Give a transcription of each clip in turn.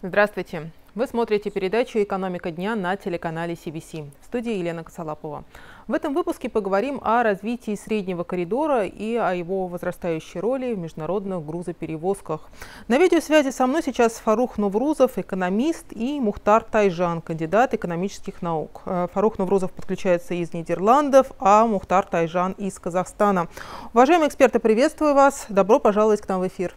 Здравствуйте! Вы смотрите передачу «Экономика дня» на телеканале CBC. В студии Елена Косолапова. В этом выпуске поговорим о развитии среднего коридора и о его возрастающей роли в международных грузоперевозках. На видеосвязи со мной сейчас Фарух Новрузов, экономист, и Мухтар Тайжан, кандидат экономических наук. Фарух Новрузов подключается из Нидерландов, а Мухтар Тайжан из Казахстана. Уважаемые эксперты, приветствую вас. Добро пожаловать к нам в эфир.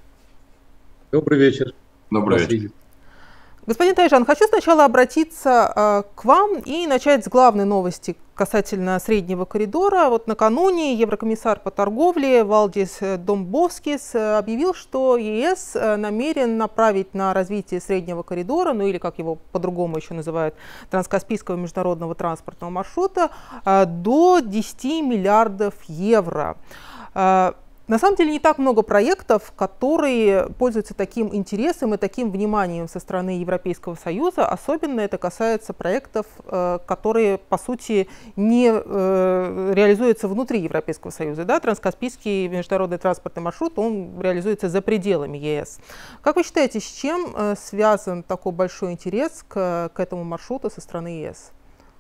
Добрый вечер. Добрый вечер. Господин Тайжан, хочу сначала обратиться к вам и начать с главной новости касательно среднего коридора. Вот накануне еврокомиссар по торговле Валдис Домбровскис объявил, что ЕС намерен направить на развитие среднего коридора, ну или как его по-другому еще называют, транскаспийского международного транспортного маршрута, до 10 миллиардов евро. На самом деле не так много проектов, которые пользуются таким интересом и таким вниманием со стороны Европейского Союза. Особенно это касается проектов, которые, по сути, не реализуются внутри Европейского Союза. Да? Транскаспийский международный транспортный маршрут, он реализуется за пределами ЕС. Как вы считаете, с чем связан такой большой интерес к этому маршруту со стороны ЕС?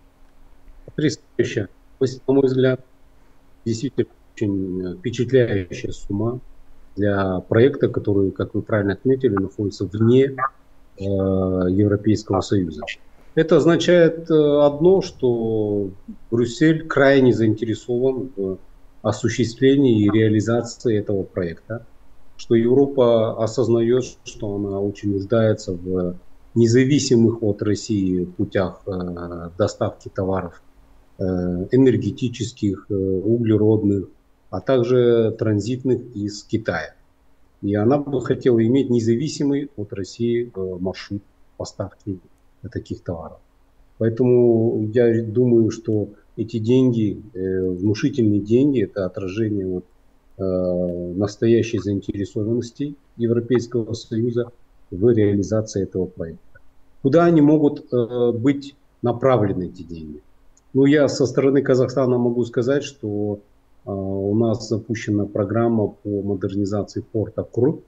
Потрясающе. На мой взгляд, действительно очень впечатляющая сумма для проекта, который, как вы правильно отметили, находится вне Европейского Союза. Это означает одно, что Брюссель крайне заинтересован в осуществлении и реализации этого проекта, что Европа осознает, что она очень нуждается в независимых от России путях доставки товаров энергетических, углеродных, а также транзитных из Китая. И она бы хотела иметь независимый от России маршрут поставки таких товаров. Поэтому я думаю, что эти деньги, внушительные деньги, это отражение настоящей заинтересованности Европейского Союза в реализации этого проекта. Куда они могут быть направлены, эти деньги? Ну, я со стороны Казахстана могу сказать, что у нас запущена программа по модернизации порта Кру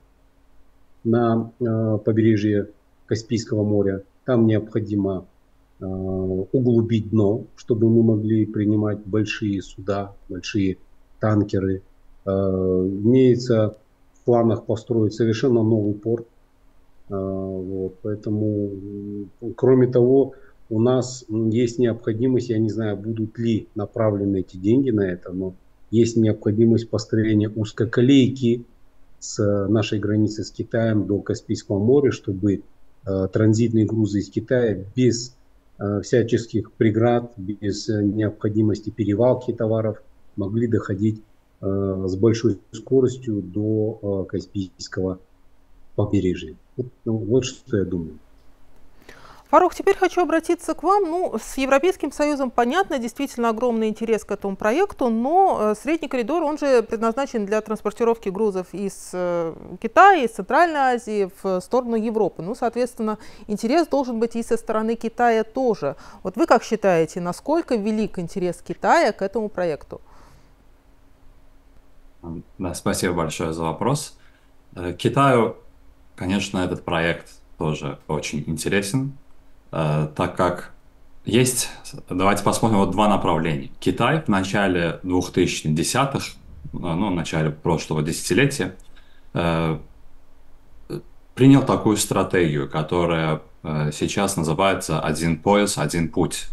на побережье Каспийского моря. Там необходимо углубить дно, чтобы мы могли принимать большие суда, большие танкеры. Имеется в планах построить совершенно новый порт. Поэтому, кроме того, у нас есть необходимость, я не знаю, будут ли направлены эти деньги на это, но есть необходимость построения узкоколейки с нашей границы с Китаем до Каспийского моря, чтобы транзитные грузы из Китая без всяческих преград, без необходимости перевалки товаров могли доходить с большой скоростью до Каспийского побережья. Вот что я думаю. Фарух, теперь хочу обратиться к вам. Ну, с Европейским Союзом понятно, действительно огромный интерес к этому проекту, но средний коридор, он же предназначен для транспортировки грузов из Китая, из Центральной Азии в сторону Европы. Ну, соответственно, интерес должен быть и со стороны Китая тоже. Вот вы как считаете, насколько велик интерес Китая к этому проекту? Да, спасибо большое за вопрос. Китаю, конечно, этот проект тоже очень интересен. Так как есть, давайте посмотрим, два направления. Китай в начале 2010-х, в начале прошлого десятилетия, принял такую стратегию, которая сейчас называется «Один пояс, один путь».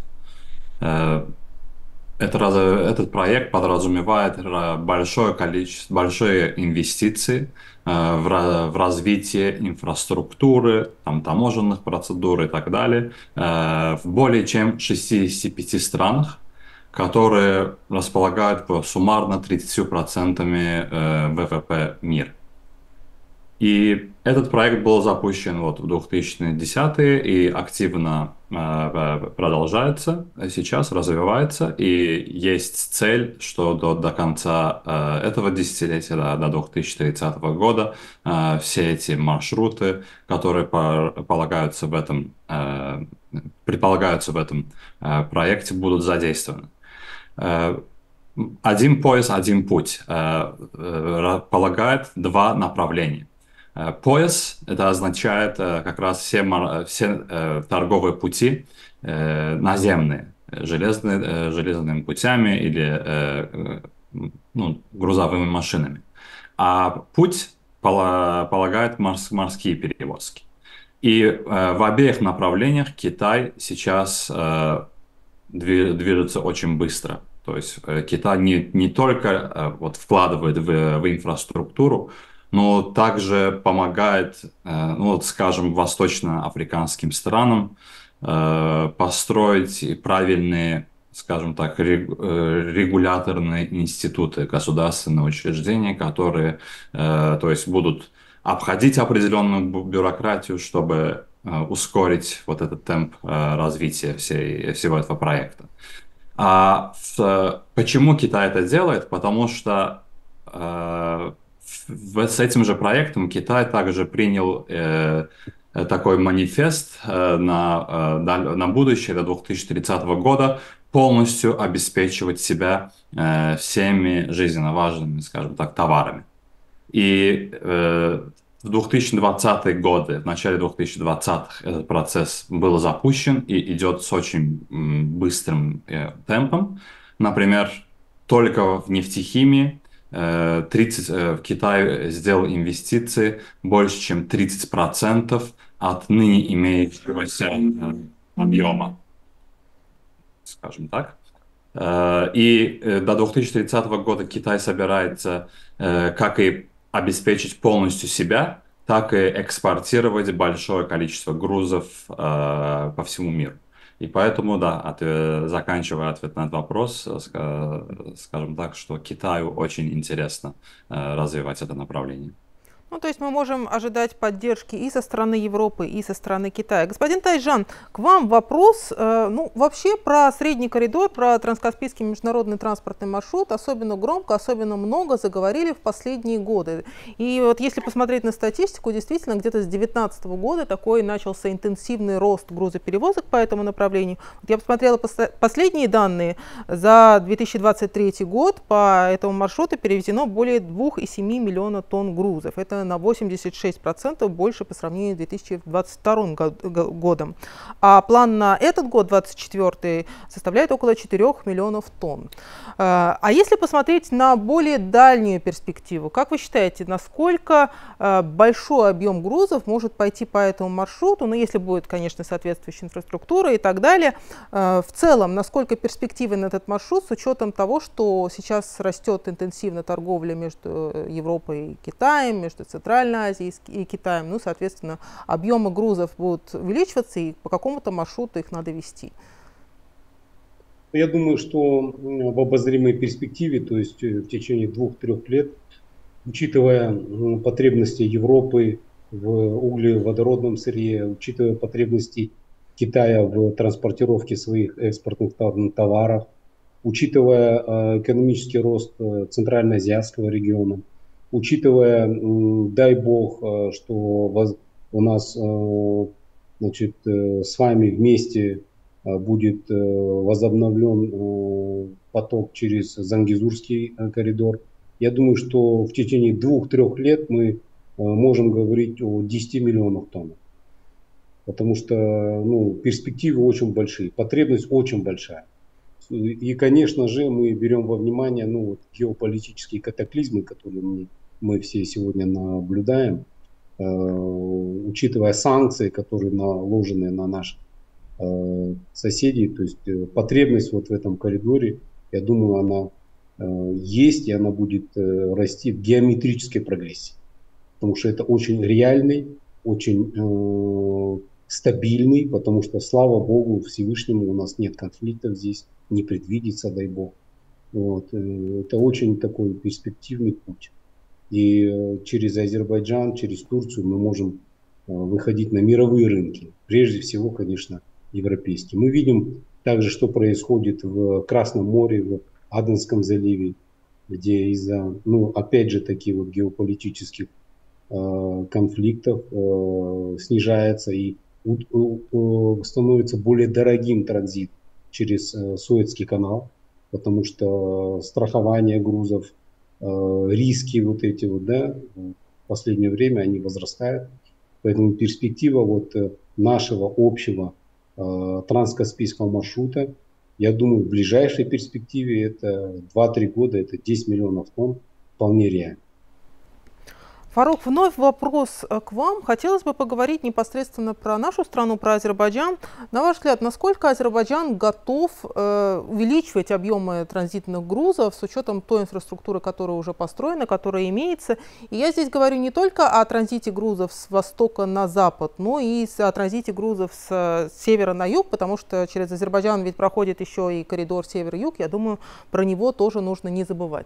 Этот проект подразумевает большие инвестиции в развитие инфраструктуры, таможенных процедур и так далее в более чем 65 странах, которые располагают суммарно 30% ВВП мира. И этот проект был запущен в 2010-е и активно продолжается, сейчас развивается. И есть цель, что до конца этого десятилетия, до 2030 года, все эти маршруты, которые предполагаются в этом проекте, будут задействованы. Один пояс, один путь полагает два направления. Пояс, это означает как раз все торговые пути наземные, железными путями или ну, грузовыми машинами. А путь полагает морские перевозки. И в обеих направлениях Китай сейчас движется очень быстро. То есть Китай не только вот вкладывает в инфраструктуру, но также помогает, ну вот скажем, восточноафриканским странам построить правильные, скажем так, регуляторные институты, государственные учреждения, которые, то есть будут обходить определенную бюрократию, чтобы ускорить вот этот темп развития всего этого проекта. Почему Китай это делает? Потому что с этим же проектом Китай также принял такой манифест на будущее до 2030 года полностью обеспечивать себя всеми жизненно важными, скажем так, товарами. И в 2020-е годы, в начале 2020-х этот процесс был запущен и идет с очень быстрым темпом. Например, только в нефтехимии в Китай сделал инвестиции больше, чем 30% от ныне имеющегося объема, скажем так. И до 2030 года Китай собирается как и обеспечить полностью себя, так и экспортировать большое количество грузов по всему миру. И поэтому, да, заканчивая ответ на этот вопрос, скажем так, что Китаю очень интересно развивать это направление. Ну, то есть мы можем ожидать поддержки и со стороны Европы, и со стороны Китая. Господин Тайжан, к вам вопрос. Ну, вообще про средний коридор, про транскаспийский международный транспортный маршрут особенно громко, особенно много заговорили в последние годы. И вот если посмотреть на статистику, действительно, где-то с 2019 года такой начался интенсивный рост грузоперевозок по этому направлению. Вот я посмотрела последние данные. За 2023 год по этому маршруту перевезено более 2,7 миллиона тонн грузов. Это на 86% больше по сравнению с 2022 годом. А план на этот год, 2024, составляет около 4 миллионов тонн. А если посмотреть на более дальнюю перспективу, как вы считаете, насколько большой объем грузов может пойти по этому маршруту, ну если будет, конечно, соответствующая инфраструктура и так далее, в целом, насколько перспективен этот маршрут с учетом того, что сейчас растет интенсивно торговля между Европой и Китаем, между Центральной Азией и Китаем, ну, соответственно, объемы грузов будут увеличиваться, и по какому-то маршруту их надо вести. Я думаю, что в обозримой перспективе, то есть в течение 2-3 лет, учитывая потребности Европы в углеводородном сырье, учитывая потребности Китая в транспортировке своих экспортных товаров, учитывая экономический рост Центральноазиатского региона, учитывая, дай бог, что у нас, значит, с вами вместе будет возобновлен поток через Зангезурский коридор. Я думаю, что в течение 2-3 лет мы можем говорить о 10 миллионах тонн. Потому что ну, перспективы очень большие, потребность очень большая. И, конечно же, мы берем во внимание ну, вот, геополитические катаклизмы, которые мы все сегодня наблюдаем, учитывая санкции, которые наложены на наших соседей. То есть потребность вот в этом коридоре, я думаю, она есть и она будет расти в геометрической прогрессии. Потому что это очень реальный, очень стабильный, потому что, слава Богу, Всевышнему у нас нет конфликтов здесь, не предвидится, дай Бог. Вот. Это очень такой перспективный путь. И через Азербайджан, через Турцию мы можем выходить на мировые рынки. Прежде всего, конечно, европейские. Мы видим также, что происходит в Красном море, в Аденском заливе, где из-за, ну, опять же, таких вот геополитических конфликтов снижается и становится более дорогим транзит через Суэцкий канал, потому что страхование грузов, риски вот эти вот, да, последнее время они возрастают. Поэтому перспектива вот нашего общего транскаспийского маршрута, я думаю, в ближайшей перспективе это 2-3 года, это 10 миллионов тонн, вполне реально. Фарук, вновь вопрос к вам. Хотелось бы поговорить непосредственно про нашу страну, про Азербайджан. На ваш взгляд, насколько Азербайджан готов увеличивать объемы транзитных грузов с учетом той инфраструктуры, которая уже построена, которая имеется? И я здесь говорю не только о транзите грузов с востока на запад, но и о транзите грузов с севера на юг, потому что через Азербайджан ведь проходит еще и коридор север-юг. Я думаю, про него тоже нужно не забывать.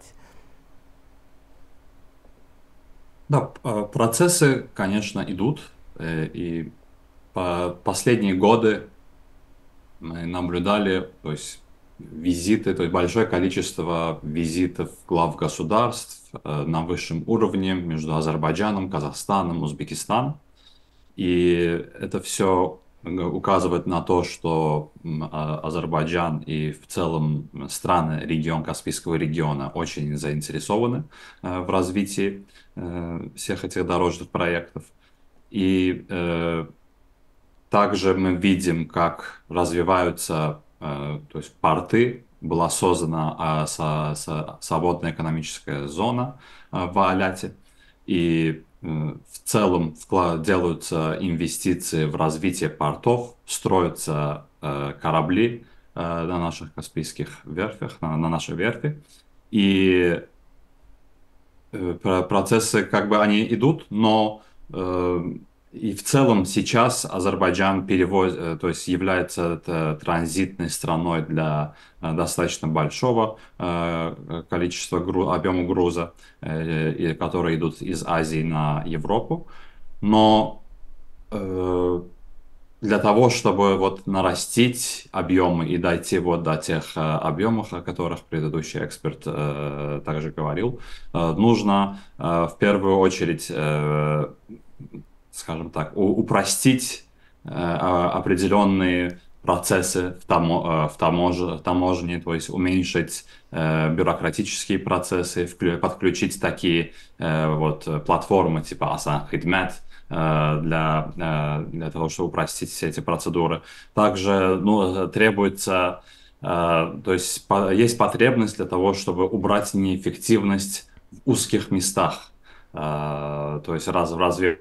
Да, процессы, конечно, идут, и последние годы мы наблюдали, то есть визиты, то есть большое количество визитов глав государств на высшем уровне между Азербайджаном, Казахстаном, Узбекистаном. И это все указывает на то, что Азербайджан и в целом страны Каспийского региона очень заинтересованы в развитии всех этих дорожных проектов. И также мы видим, как развиваются, то есть порты, была создана свободная экономическая зона в Аляте, и в целом делаются инвестиции в развитие портов, строятся корабли на наших каспийских верфях, на нашей верфи. И процессы как бы они идут, но и в целом сейчас Азербайджан то есть является транзитной страной для достаточно большого количества объема груза, которые идут из Азии на Европу. Но для того, чтобы вот нарастить объемы и дойти вот до тех объемов, о которых предыдущий эксперт также говорил, нужно в первую очередь, скажем так, упростить определенные процессы в таможне, то есть уменьшить бюрократические процессы, подключить такие вот платформы типа Асан Хидмет, для того, чтобы упростить все эти процедуры. Также требуется, то есть есть потребность для того, чтобы убрать неэффективность в узких местах, то есть развивать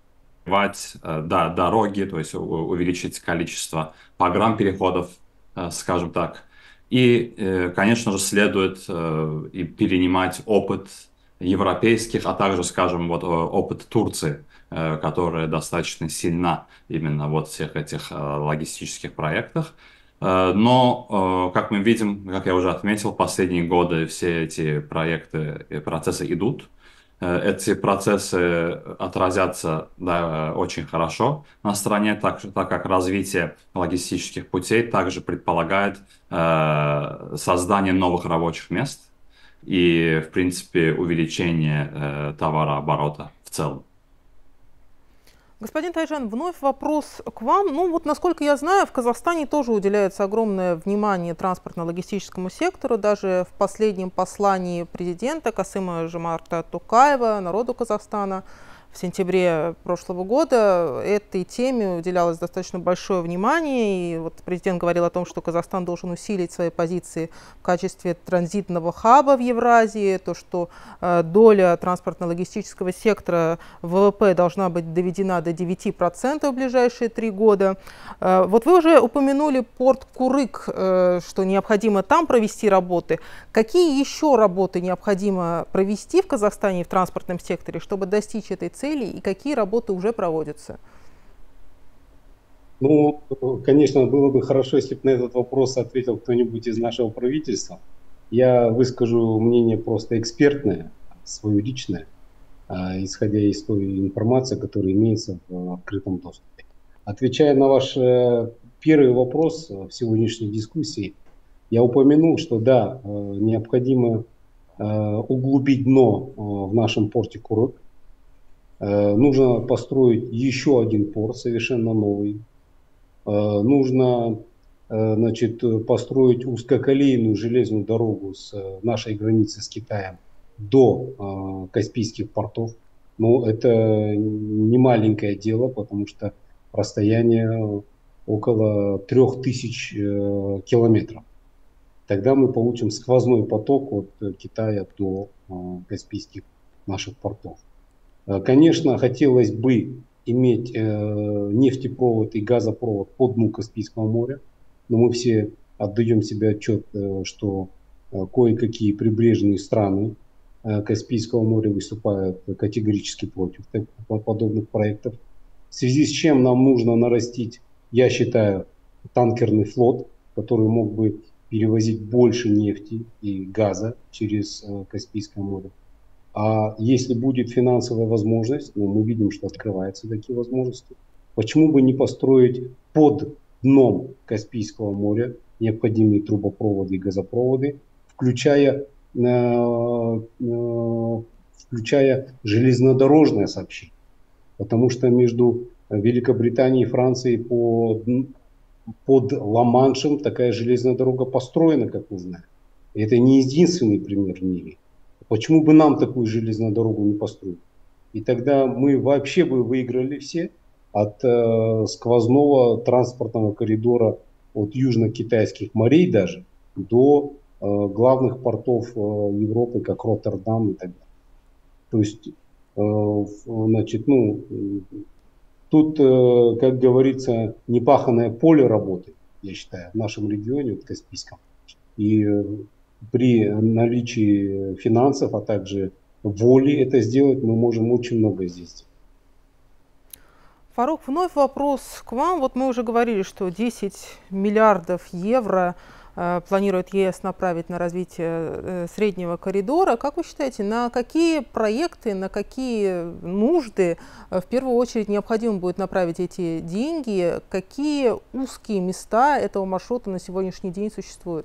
дороги, то есть увеличить количество программ-переходов, скажем так. И, конечно же, следует и перенимать опыт европейских, а также, скажем, вот опыт Турции, которая достаточно сильна именно вот всех этих логистических проектах. Но, как мы видим, как я уже отметил, в последние годы все эти проекты и процессы идут. Эти процессы отразятся очень хорошо на стране, так как развитие логистических путей также предполагает создание новых рабочих мест и, в принципе, увеличение товарооборота в целом. Господин Тайжан, вновь вопрос к вам. Ну вот, насколько я знаю, в Казахстане тоже уделяется огромное внимание транспортно-логистическому сектору. Даже в последнем послании президента Касыма-Жомарта Токаева народу Казахстана в сентябре прошлого года этой теме уделялось достаточно большое внимание. И вот президент говорил о том, что Казахстан должен усилить свои позиции в качестве транзитного хаба в Евразии, то, что доля транспортно-логистического сектора в ВВП должна быть доведена до 9% в ближайшие 3 года. Вот вы уже упомянули порт Курык, что необходимо там провести работы. Какие еще работы необходимо провести в Казахстане в транспортном секторе, чтобы достичь этой цели? И какие работы уже проводятся? Ну, конечно, было бы хорошо, если бы на этот вопрос ответил кто-нибудь из нашего правительства. Я выскажу мнение просто экспертное, свое личное, исходя из той информации, которая имеется в открытом доступе. Отвечая на ваш первый вопрос в сегодняшней дискуссии, я упомянул, что да, необходимо углубить дно в нашем порте Курык. Нужно построить еще один порт, совершенно новый. Нужно, значит, построить узкоколейную железную дорогу с нашей границы с Китаем до Каспийских портов. Но это не маленькое дело, потому что расстояние около 3000 километров. Тогда мы получим сквозной поток от Китая до каспийских наших портов. Конечно, хотелось бы иметь нефтепровод и газопровод по дну Каспийского моря, но мы все отдаем себе отчет, что кое-какие прибрежные страны Каспийского моря выступают категорически против подобных проектов. В связи с чем нам нужно нарастить, я считаю, танкерный флот, который мог бы перевозить больше нефти и газа через Каспийское море. А если будет финансовая возможность, ну, мы видим, что открываются такие возможности, почему бы не построить под дном Каспийского моря необходимые трубопроводы и газопроводы, включая железнодорожное сообщение. Потому что между Великобританией и Францией под Ла-Маншем такая железная дорога построена, как мы знаем. И это не единственный пример в мире. Почему бы нам такую железную дорогу не построить? И тогда мы вообще бы выиграли все от сквозного транспортного коридора от южно-китайских морей даже до главных портов Европы, как Роттердам и так далее. То есть, значит, ну, тут, как говорится, непаханное поле работы, я считаю, в нашем регионе, в Каспийском. И при наличии финансов, а также воли это сделать, мы можем очень много здесь сделать. Фарух, вновь вопрос к вам. Вот мы уже говорили, что 10 миллиардов евро планирует ЕС направить на развитие среднего коридора. Как вы считаете, на какие проекты, на какие нужды в первую очередь необходимо будет направить эти деньги? Какие узкие места этого маршрута на сегодняшний день существуют?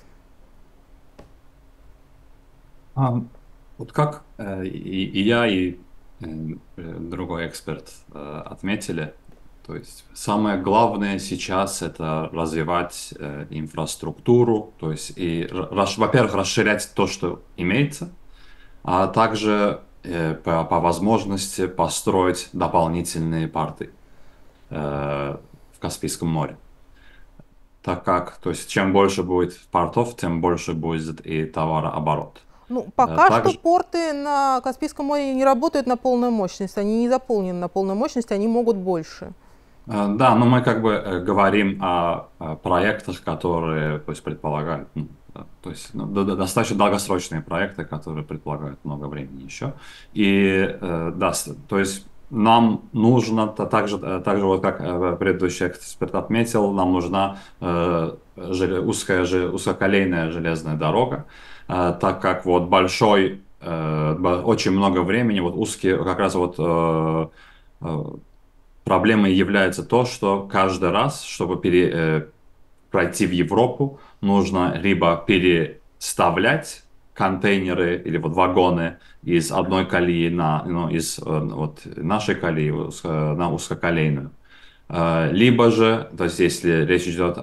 Вот как и я, и другой эксперт отметили, то есть самое главное сейчас это развивать инфраструктуру, то есть и, во-первых, расширять то, что имеется, а также по возможности построить дополнительные порты в Каспийском море. Так как, то есть чем больше будет портов, тем больше будет и товарооборот. Ну, пока что порты на Каспийском море не работают на полную мощность, они не заполнены на полную мощность, они могут больше. Да, но мы как бы говорим о проектах, которые, то есть, предполагают, достаточно долгосрочные проекты, которые предполагают много времени еще. И да, то есть нам нужно также вот как предыдущий эксперт отметил, нам нужна узкоколейная железная дорога, так как вот очень много времени, вот узкие, как раз вот проблемой является то, что каждый раз, чтобы пройти в Европу, нужно либо переставлять контейнеры или вот вагоны из одной колеи из вот нашей колеи на узкоколейную. Либо же, то есть если речь идет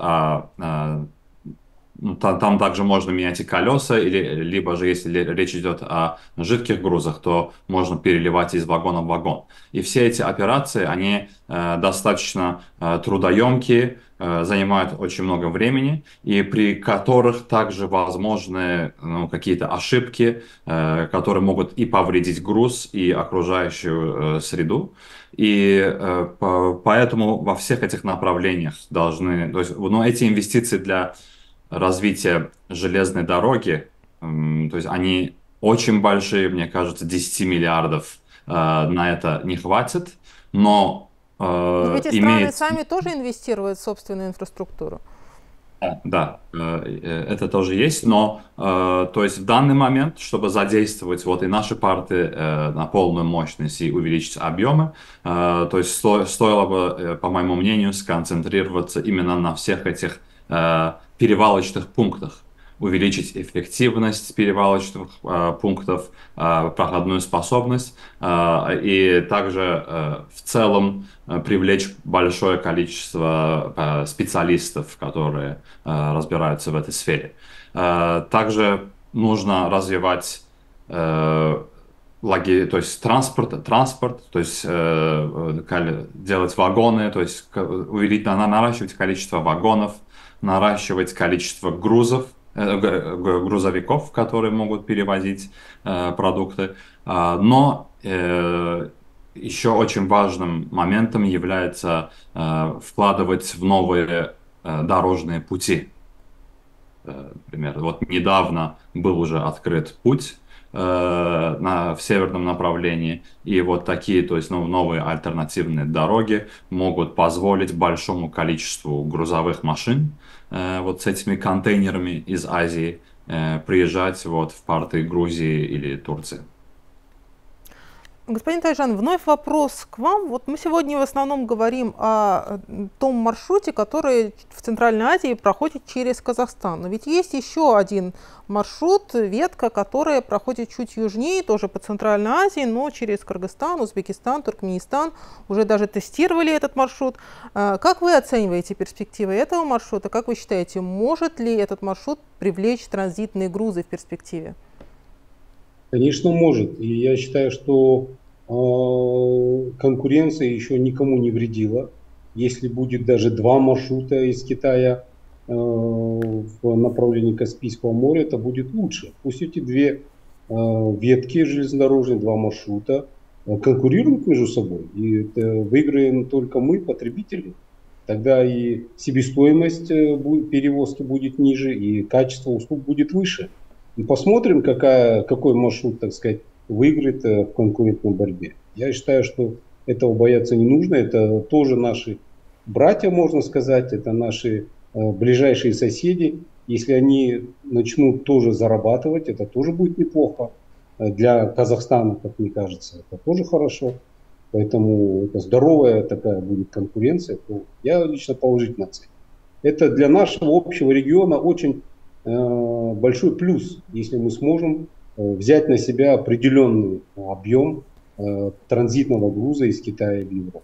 там также можно менять и колеса, либо же, если речь идет о жидких грузах, то можно переливать из вагона в вагон. И все эти операции, они достаточно трудоемкие, занимают очень много времени, и при которых также возможны какие-то ошибки, которые могут и повредить груз, и окружающую среду. И поэтому во всех этих направлениях должны, то есть, эти инвестиции для развития железной дороги, то есть они очень большие, мне кажется, 10 миллиардов на это не хватит, но ведь эти страны сами тоже инвестируют в собственную инфраструктуру. Да, это тоже есть, но то есть в данный момент, чтобы задействовать вот и наши порты на полную мощность и увеличить объемы, то есть стоило бы, по моему мнению, сконцентрироваться именно на всех этих перевалочных пунктах, увеличить эффективность перевалочных пунктов, проходную способность и также в целом привлечь большое количество специалистов, которые разбираются в этой сфере. Также нужно развивать то есть транспорт, то есть делать вагоны, то есть наращивать количество вагонов, наращивать количество грузовиков, которые могут перевозить продукты. Но еще очень важным моментом является вкладывать в новые дорожные пути. Например, вот недавно был уже открыт путь в северном направлении, и вот такие, то есть новые альтернативные дороги могут позволить большому количеству грузовых машин вот с этими контейнерами из Азии приезжать вот в порты Грузии или Турции. Господин Тайжан, вновь вопрос к вам. Вот мы сегодня в основном говорим о том маршруте, который в Центральной Азии проходит через Казахстан. Но ведь есть еще один маршрут, ветка, которая проходит чуть южнее, тоже по Центральной Азии, но через Кыргызстан, Узбекистан, Туркменистан. Уже даже тестировали этот маршрут. Как вы оцениваете перспективы этого маршрута? Как вы считаете, может ли этот маршрут привлечь транзитные грузы в перспективе? Конечно, может. И я считаю, что конкуренция еще никому не вредила. Если будет даже два маршрута из Китая в направлении Каспийского моря, это будет лучше. Пусть эти две ветки железнодорожные, два маршрута конкурируют между собой. И это выиграем только мы, потребители. Тогда и себестоимость перевозки будет ниже, и качество услуг будет выше. И посмотрим, какой маршрут, так сказать, выиграет в конкурентной борьбе. Я считаю, что этого бояться не нужно. Это тоже наши братья, можно сказать, это наши ближайшие соседи. Если они начнут тоже зарабатывать, это тоже будет неплохо. Для Казахстана, как мне кажется, это тоже хорошо. Поэтому это здоровая такая будет конкуренция. Я лично положительно оцениваю. Это для нашего общего региона очень большой плюс, если мы сможем взять на себя определенный объем транзитного груза из Китая в Европу.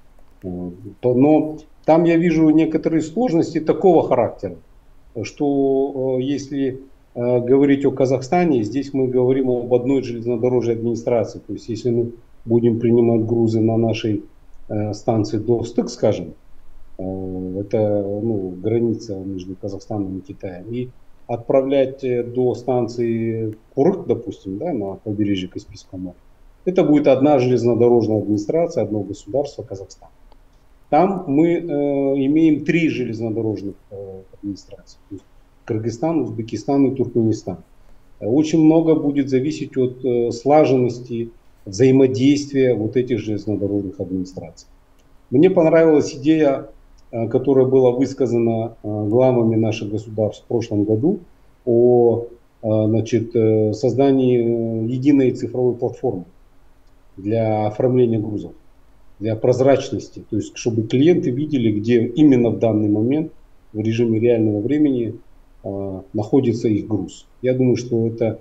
Но там я вижу некоторые сложности такого характера, что если говорить о Казахстане, здесь мы говорим об одной железнодорожной администрации. То есть если мы будем принимать грузы на нашей станции Достык, скажем, это граница между Казахстаном и Китаем, и отправлять до станции Курык, допустим, да, на побережье Каспийского моря, это будет одна железнодорожная администрация, одно государство, Казахстан. Там мы имеем три железнодорожных администрации. То есть Кыргызстан, Узбекистан и Туркменистан. Очень много будет зависеть от слаженности, взаимодействия вот этих железнодорожных администраций. Мне понравилась идея, которая была высказана главами наших государств в прошлом году о создании единой цифровой платформы для оформления грузов, для прозрачности, то есть чтобы клиенты видели, где именно в данный момент в режиме реального времени находится их груз. Я думаю, что это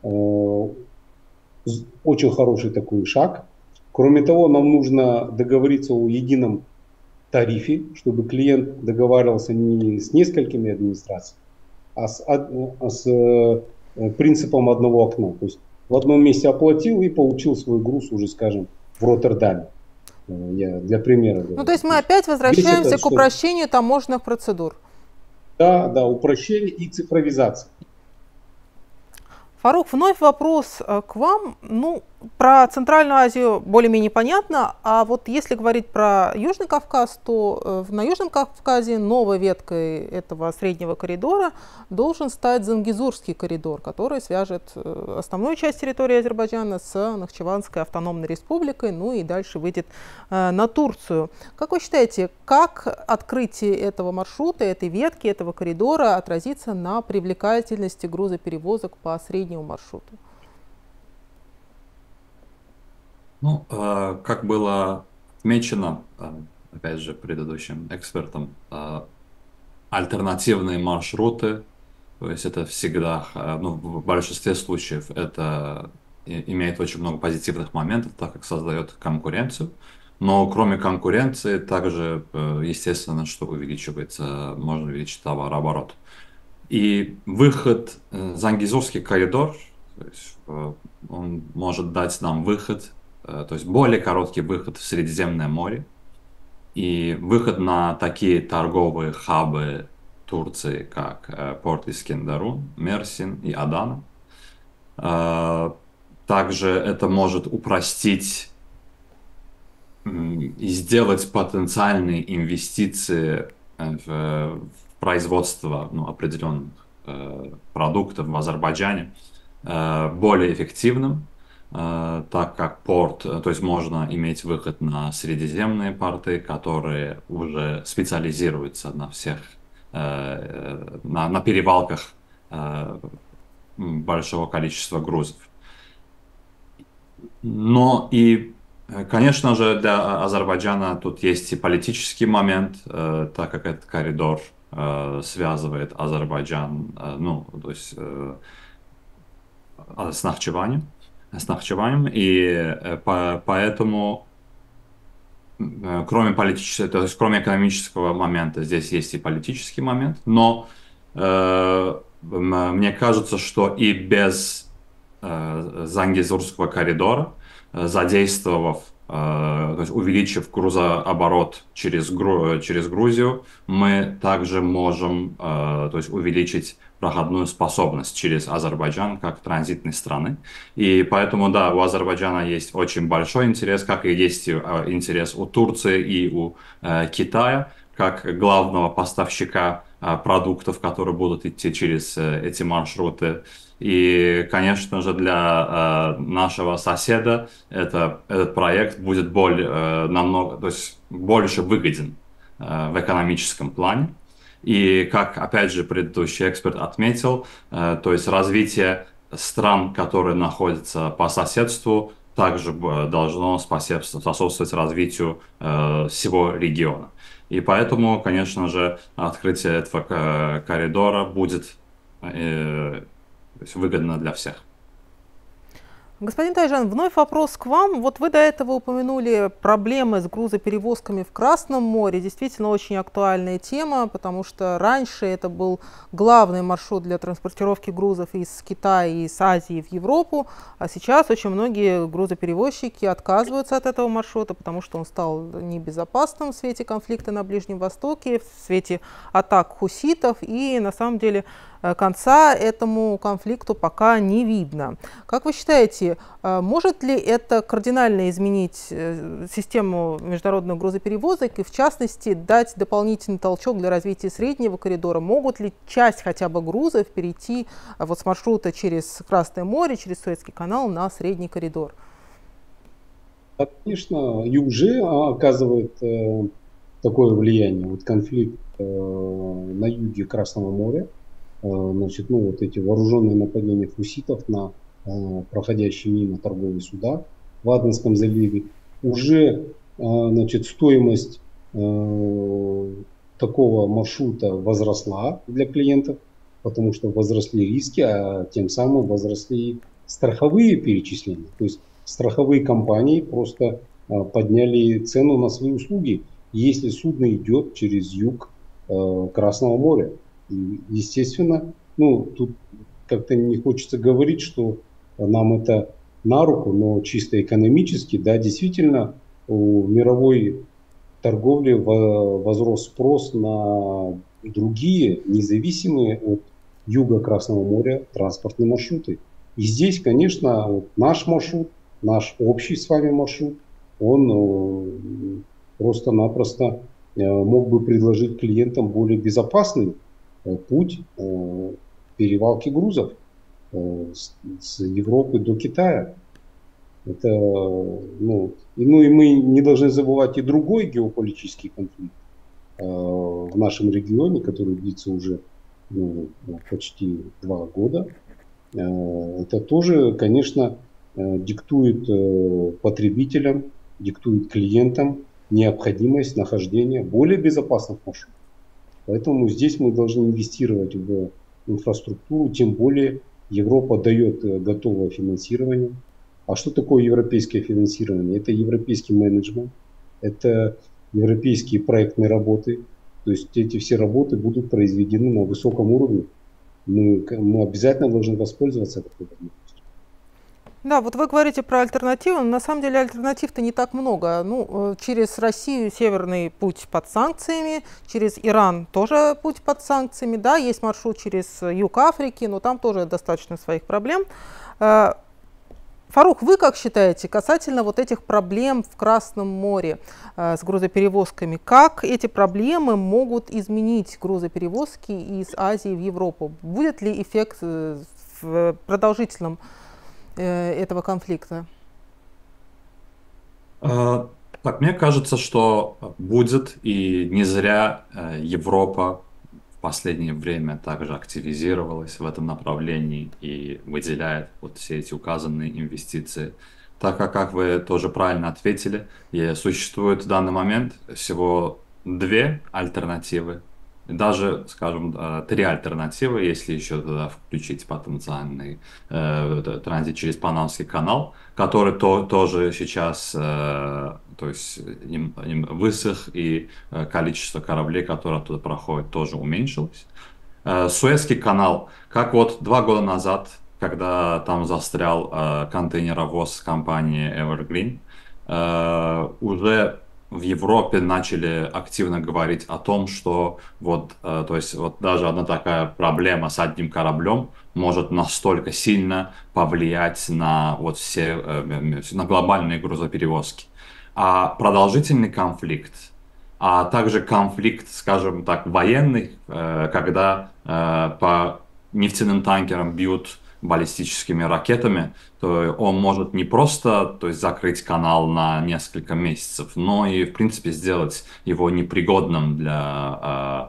очень хороший такой шаг. Кроме того, нам нужно договориться о едином тарифе, чтобы клиент договаривался не с несколькими администрациями, а с принципом одного окна. То есть в одном месте оплатил и получил свой груз уже, скажем, в Роттердаме. Я для примера говорю. То есть мы опять возвращаемся к упрощению таможенных процедур. Да, упрощение и цифровизация. Фарух, вновь вопрос к вам. Про Центральную Азию более-менее понятно, а вот если говорить про Южный Кавказ, то на Южном Кавказе новой веткой этого среднего коридора должен стать Зангезурский коридор, который свяжет основную часть территории Азербайджана с Нахчеванской автономной республикой, и дальше выйдет на Турцию. Как вы считаете, как открытие этого маршрута, этой ветки, этого коридора отразится на привлекательности грузоперевозок по среднему маршруту? Как было отмечено, опять же, предыдущим экспертом, альтернативные маршруты, то есть это всегда, в большинстве случаев это имеет очень много позитивных моментов, так как создает конкуренцию, но кроме конкуренции также, естественно, что можно увеличить товарооборот. И выход Зангезурский коридор, То есть, он может дать нам выход, то есть более короткий выход в Средиземное море и выход на такие торговые хабы Турции, как порт Искенderun, Мерсин и Адана. Также это может упростить и сделать потенциальные инвестиции в производство определенных продуктов в Азербайджане более эффективным, так как порт, то есть можно иметь выход на средиземные порты, которые уже специализируются на всех, на перевалках большого количества грузов. Но и, конечно же, для Азербайджана тут есть и политический момент, так как этот коридор связывает Азербайджан, то есть с Нахчеванием, и поэтому кроме политического, то есть кроме экономического момента, здесь есть и политический момент, но мне кажется, что и без Зангезурского коридора, задействовав, то есть увеличив грузооборот через Грузию, мы также можем, то есть увеличить проходную способность через Азербайджан как транзитной страны. И поэтому, да, у Азербайджана есть очень большой интерес, как и есть интерес у Турции и у Китая, как главного поставщика продуктов, которые будут идти через эти маршруты. И, конечно же, для нашего соседа этот проект будет намного, то есть больше выгоден в экономическом плане. И, как, опять же, предыдущий эксперт отметил, то есть развитие стран, которые находятся по соседству, также должно способствовать развитию всего региона. И поэтому, конечно же, открытие этого коридора будет выгодно для всех. Господин Тайжан, вновь вопрос к вам. Вот вы до этого упомянули проблемы с грузоперевозками в Красном море. Действительно очень актуальная тема, потому что раньше это был главный маршрут для транспортировки грузов из Китая и из Азии в Европу, а сейчас очень многие грузоперевозчики отказываются от этого маршрута, потому что он стал небезопасным в свете конфликта на Ближнем Востоке, в свете атак хуситов, и на самом деле конца этому конфликту пока не видно. Как вы считаете, может ли это кардинально изменить систему международных грузоперевозок и, в частности, дать дополнительный толчок для развития среднего коридора? Могут ли часть хотя бы грузов перейти вот с маршрута через Красное море, через Суэцкий канал на средний коридор? Конечно, и уже оказывает такое влияние. Вот конфликт на юге Красного моря, значит, вот эти вооруженные нападения хуситов на проходящие мимо торговые суда в Аденском заливе, уже, значит, стоимость такого маршрута возросла для клиентов, потому что возросли риски, а тем самым возросли страховые перечисления. То есть страховые компании просто подняли цену на свои услуги, если судно идет через юг Красного моря. И, естественно, тут как-то не хочется говорить, что нам это на руку, но чисто экономически, да, действительно, у мировой торговли возрос спрос на другие, независимые от юга Красного моря транспортные маршруты. И здесь, конечно, вот наш маршрут, наш общий с вами маршрут, он просто-напросто мог бы предложить клиентам более безопасный путь перевалки грузов с Европы до Китая. Это, и мы не должны забывать и другой геополитический конфликт в нашем регионе, который длится уже почти 2 года. Это тоже, конечно, диктует потребителям, диктует клиентам необходимость нахождения более безопасных маршрутов. Поэтому здесь мы должны инвестировать в инфраструктуру, тем более Европа дает готовое финансирование. А что такое европейское финансирование? Это европейский менеджмент, это европейские проектные работы. То есть эти все работы будут произведены на высоком уровне. Мы обязательно должны воспользоваться этой возможностью. Да, вот вы говорите про альтернативы, но на самом деле альтернатив-то не так много. Ну, через Россию северный путь под санкциями, через Иран тоже путь под санкциями, да, есть маршрут через юг Африки, но там тоже достаточно своих проблем. Фарух, вы как считаете касательно вот этих проблем в Красном море с грузоперевозками? Как эти проблемы могут изменить грузоперевозки из Азии в Европу? Будет ли эффект в продолжительном этого конфликта? Так, мне кажется, что будет, и не зря Европа в последнее время также активизировалась в этом направлении и выделяет вот все эти указанные инвестиции. Так как вы тоже правильно ответили, существует в данный момент всего две альтернативы. Даже, скажем, три альтернативы, если еще туда включить потенциальный транзит через Панамский канал, который тоже сейчас, то есть им высох, и количество кораблей, которые оттуда проходят, тоже уменьшилось. Суэцкий канал, как вот 2 года назад, когда там застрял контейнеровоз компании Evergreen, уже в Европе начали активно говорить о том, что вот, то есть вот даже одна такая проблема с одним кораблем может настолько сильно повлиять на вот все, на глобальные грузоперевозки. А продолжительный конфликт, а также конфликт, скажем так, военный, когда по нефтяным танкерам бьют баллистическими ракетами, то он может не просто, то есть, закрыть канал на несколько месяцев, но и, в принципе, сделать его непригодным для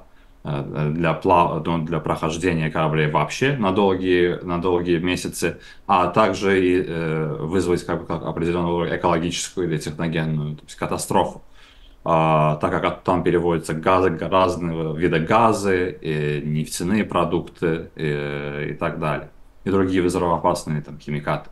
прохождения кораблей вообще на долгие месяцы, а также и вызвать как определенную экологическую или техногенную, то есть, катастрофу. Так как там переводятся газы, разные виды газы, и нефтяные продукты и так далее, и другие взрывоопасные там химикаты.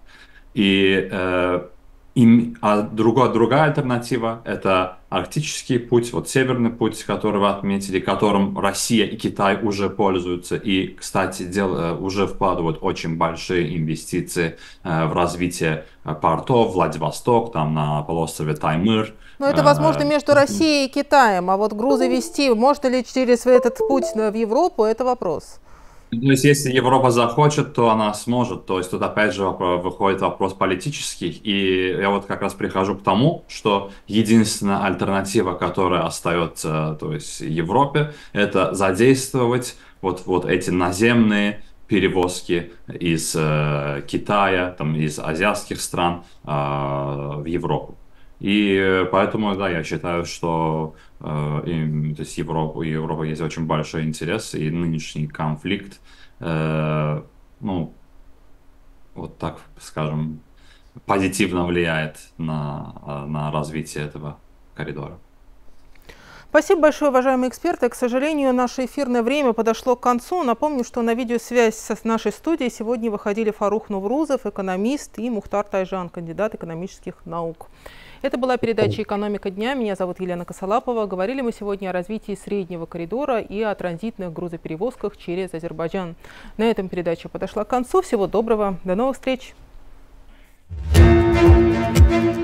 Другая альтернатива – это арктический путь, вот северный путь, который вы отметили, которым Россия и Китай уже пользуются, и, кстати, уже вкладывают очень большие инвестиции в развитие портов, Владивосток, там на полуострове Таймыр. Но это возможно между Россией и Китаем, а вот грузы везти, можно ли через этот путь в Европу, это вопрос. То есть, если Европа захочет, то она сможет. То есть, тут опять же выходит вопрос политический. И я вот как раз прихожу к тому, что единственная альтернатива, которая остается, то есть, Европе, это задействовать вот эти наземные перевозки из Китая, там, из азиатских стран в Европу. И поэтому, да, я считаю, что то есть у Европы есть очень большой интерес, и нынешний конфликт, ну, вот так скажем, позитивно влияет на развитие этого коридора. Спасибо большое, уважаемые эксперты. К сожалению, наше эфирное время подошло к концу. Напомню, что на видеосвязь с нашей студией сегодня выходили Фарух Новрузов, экономист, и Мухтар Тайжан, кандидат экономических наук. Это была передача «Экономика дня». Меня зовут Елена Косолапова. Говорили мы сегодня о развитии среднего коридора и о транзитных грузоперевозках через Азербайджан. На этом передача подошла к концу. Всего доброго. До новых встреч.